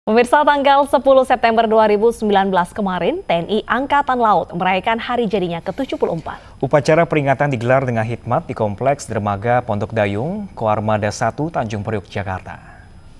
Pemirsa, tanggal 10 September 2019 kemarin, TNI Angkatan Laut merayakan hari jadinya ke-74. Upacara peringatan digelar dengan hikmat di Kompleks Dermaga Pondok Dayung, Koarmada 1, Tanjung Priok, Jakarta.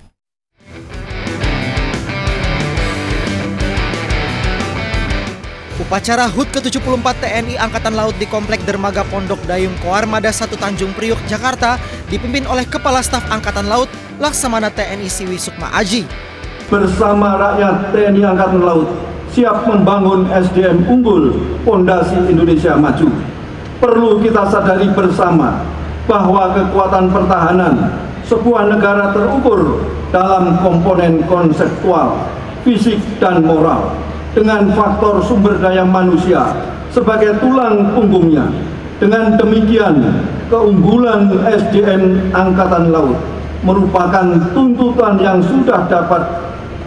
Upacara HUT ke-74 TNI Angkatan Laut di Kompleks Dermaga Pondok Dayung, Koarmada 1, Tanjung Priok, Jakarta dipimpin oleh Kepala Staf Angkatan Laut Laksamana TNI Siwi Sukma Aji. Bersama rakyat TNI Angkatan Laut siap membangun SDM unggul, Pondasi Indonesia Maju. Perlu kita sadari bersama bahwa kekuatan pertahanan sebuah negara terukur dalam komponen konseptual, fisik dan moral, dengan faktor sumber daya manusia sebagai tulang punggungnya. Dengan demikian, keunggulan SDM Angkatan Laut merupakan tuntutan yang sudah dapat,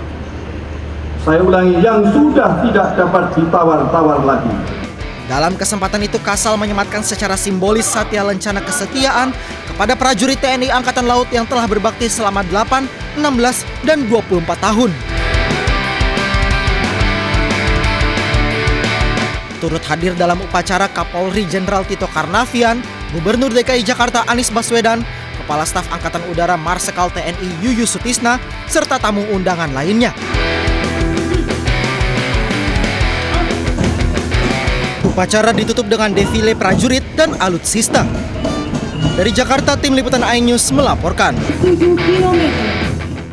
yang sudah tidak dapat ditawar-tawar lagi. Dalam kesempatan itu, Kasal menyematkan secara simbolis satya lencana kesetiaan kepada prajurit TNI Angkatan Laut yang telah berbakti selama 8, 16, dan 24 tahun. Turut hadir dalam upacara Kapolri Jenderal Tito Karnavian, Gubernur DKI Jakarta Anies Baswedan, Kepala Staf Angkatan Udara Marsikal TNI Yuyus Sutisna, serta tamu undangan lainnya. Upacara ditutup dengan defile prajurit dan alutsista. Dari Jakarta, tim liputan iNews melaporkan. 7 km.